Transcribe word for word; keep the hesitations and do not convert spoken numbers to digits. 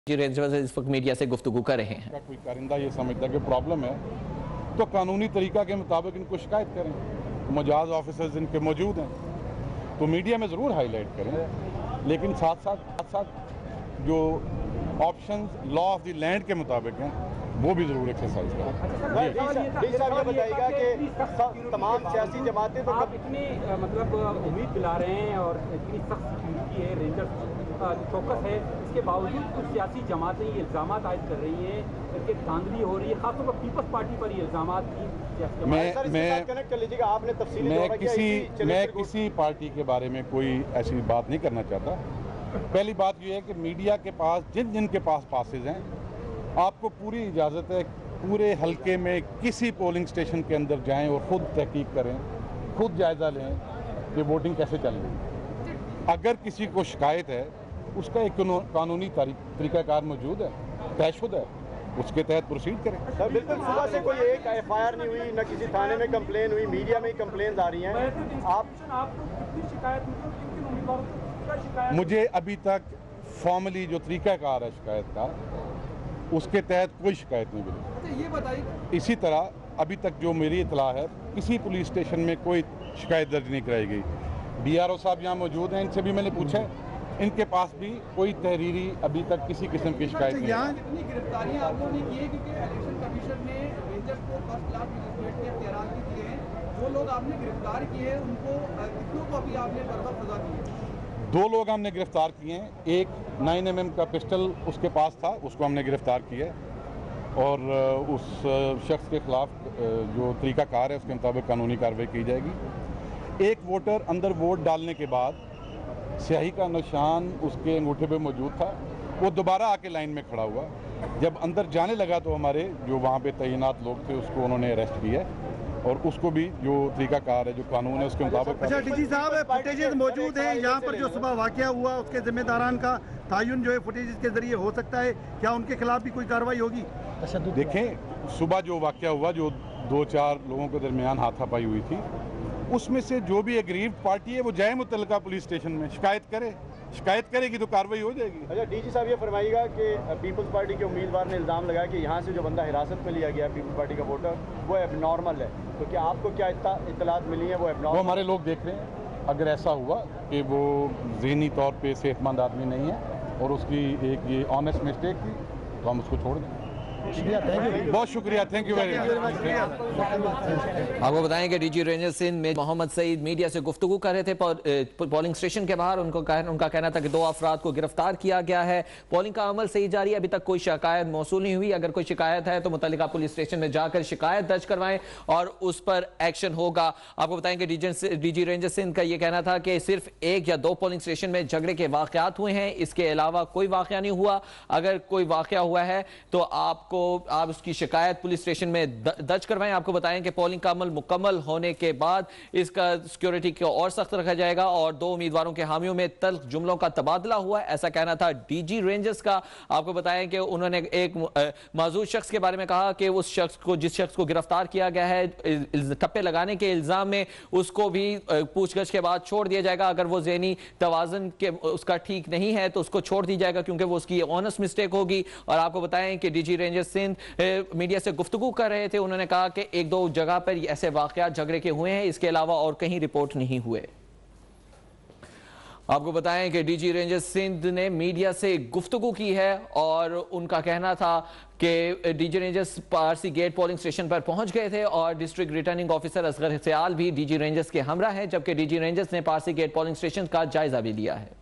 Rangers اس وقت media سے گفتگو کر رہے ہیں۔ کوئی کارندہ یہ سمجھتا ہے کہ پرابلم ہے تو قانونی طریقہ کے مطابق ان کو شکایت کریں، مجاز آفیسرز ان کے موجود ہیں تو میڈیا میں ضرور ہائی لائٹ کریں، لیکن ساتھ ساتھ ساتھ ساتھ جو options law of the land کے مطابق ہیں وہ بھی ضرور ایکسرسائز کریں۔ ڈی صاحب یہ بتائیے گا کہ تمام سیاسی جماعتیں تو آپ اتنی مطلب امید دلا رہے ہیں اور اتنی سخت سیکیورٹی ہے، رینجرز چوکس ہے، اس کے باوجود کچھ سیاسی جماعتیں یہ الزامات عائد کر رہی ہیں کہ دھاندلی ہو رہی ہے، خاص طور پر پیپلز پارٹی پر یہ الزامات کی۔ میں کسی میں کسی پارٹی کے بارے میں کوئی ایسی بات نہیں کرنا چاہتا۔ پہلی بات یہ ہے کہ میڈیا کے پاس جن جن کے پاس پاسز ہیں آپ کو پوری اجازت ہے پورے حلقے میں کسی پولنگ سٹیشن کے اندر جائیں اور خود تحقیق کریں، خود جائزہ لیں کہ ووٹنگ کیسے چل رہی ہے۔ اگر کسی کو شکایت ہے اس کا ایک قانونی طریقہ کار موجود ہے، طے شدہ ہے، اس کے تحت پروسیڈ کریں۔ سر بالکل صبح سے کوئی ایک ایف آئی آر نہیں ہوئی، نہ کسی تھانے میں کمپلین ہوئی، میڈیا میں ہی کمپلینز آ رہی ہیں۔ آپ مجھے ابھی تک فارملی جو طریقہ کار ہے شکایت کا اس کے تحت کوئی شکایت نہیں ملی۔ اسی طرح ابھی تک جو میری اطلاع ہے کسی پولیس اسٹیشن میں کوئی شکایت درج نہیں کرائی گئی۔ بی آر او صاحب یہاں موجود ہیں، ان سے بھی میں نے پوچھا ان کے پاس بھی کوئی تحریری ابھی تک کسی قسم کی شکایت نہیں ہے۔ کتنی گرفتاریاں آپ لوگوں نے کی ہیں کیونکہ الیکشن کمیشن نے رینجرز کو فرسٹ کلاس مجسٹریٹ کے اختیارات بھی دیے ہیں، جو لوگ آپ نے گرفتار کیے ہیں ان کو کتنوں کو ابھی آپ نے برابر سزا دی ہے؟ دو لوگ ہم نے گرفتار کیے ہیں، ایک نائن ایم ایم کا پسٹل اس کے پاس تھا، اس کو ہم نے گرفتار کیا ہے اور اس شخص کے خلاف جو طریقہ کار ہے اس کے مطابق قانونی کارروائی کی جائے گی۔ ایک ووٹر اندر ووٹ ڈالنے کے بعد سیاہی کا نشان اس کے انگوٹھے پہ موجود تھا، وہ دوبارہ آ کے لائن میں کھڑا ہوا، جب اندر جانے لگا تو ہمارے جو وہاں پہ تعینات لوگ تھے اس کو انہوں نے اریسٹ کیا اور اس کو بھی جو طریقہ کار ہے جو قانون ہے اس کے مطابق۔ اچھا ڈی جی صاحب فوٹیجز موجود ہیں یہاں پر جو صبح واقعہ ہوا اس کے ذمہ داران کا تعین جو ہے فوٹیجز کے ذریعے ہو سکتا ہے، کیا ان کے خلاف بھی کوئی کارروائی ہوگی؟ دیکھیں صبح جو واقعہ ہوا جو دو چار لوگوں کے درمیان ہاتھا پائی ہوئی تھی اس میں سے جو بھی ایگریوڈ پارٹی ہے وہ جائے متعلقہ پولیس اسٹیشن میں شکایت کرے، شکایت کرے گی تو کارروائی ہو جائے گی۔ اچھا ڈی جی صاحب یہ فرمائیے گا کہ پیپلز پارٹی کے امیدوار نے الزام لگایا کہ یہاں سے جو بندہ حراست میں لیا گیا پیپلز پارٹی کا ووٹر وہ ایب نارمل ہے، تو کیا آپ کو کیا اطلاعات ملی ہیں وہ ایب نارمل؟ وہ ہمارے لوگ دیکھ رہے ہیں، اگر ایسا ہوا کہ وہ ذہنی طور پہ صحت مند آدمی نہیں ہے اور اس کی ایک یہ آنیسٹ مسٹیک تھی تو ہم اس کو چھوڑ دیں۔ بہت شکریہ، تھینک یو ویری مچ۔ آپ کو بتائیں کہ ڈی جی رینجرز سندھ میں محمد سعید میڈیا سے گفتگو کر رہے تھے پولنگ سٹیشن کے باہر، ان کو ان کا کہنا تھا کہ دو افراد کو گرفتار کیا گیا ہے، پولنگ کا عمل صحیح جاری ہے، ابھی تک کوئی شکایت موصول نہیں ہوئی، اگر کوئی شکایت ہے تو متعلقہ پولیس سٹیشن میں جا کر شکایت درج کروائیں اور اس پر ایکشن ہوگا۔ آپ کو بتائیں کہ ڈی جی رینجرز سندھ کا یہ کہنا تھا کہ صرف ایک یا دو پولنگ سٹیشن میں جھگڑے کے واقعات ہوئے ہیں، اس کے علاوہ کوئی واقعہ نہیں ہوا، اگر کوئی واقعہ ہوا ہے تو آپ کو آپ اس کی شکایت پولیس سٹیشن میں درج کروائیں۔ آپ کو بتائیں کہ پولنگ کا عمل مکمل ہونے کے بعد اس کا سیکیورٹی کو اور سخت رکھا جائے گا اور دو امیدواروں کے حامیوں میں تلخ جملوں کا تبادلہ ہوا ہے، ایسا کہنا تھا ڈی جی رینجرز کا۔ آپ کو بتائیں کہ انہوں نے ایک معذور شخص کے بارے میں کہا کہ اس شخص کو جس شخص کو گرفتار کیا گیا ہے ٹھپے لگانے کے الزام میں اس کو بھی پوچھ گچھ کے بعد چھوڑ دیا جائے گا، اگر وہ ذہنی توازن کے اس کا ٹھیک نہیں ہے تو اس کو چھوڑ دی جائے گا کیونکہ وہ اس کی آنیسٹ مسٹیک ہوگی۔ اور آپ کو بتائیں کہ D G rangers Sindh media سے گفتگو کر رہے تھے، انہوں نے کہا کہ ایک دو جگہ پر ایسے واقعات جھگڑے کے ہوئے ہیں، اس کے علاوہ اور کہیں رپورٹ نہیں ہوئے۔ آپ کو بتائیں کہ ڈی جی رینجرز سندھ نے میڈیا سے گفتگو کی ہے اور ان کا کہنا تھا کہ D G rangers Parsi gate polling station پر پہنچ گئے تھے اور district returning officer Asghar Sial بھی ڈی جی رینجرز کے ہمراہ ہیں، جبکہ ڈی جی رینجرز نے پارسی گیٹ پولنگ سٹیشن کا جائزہ بھی لیا ہے۔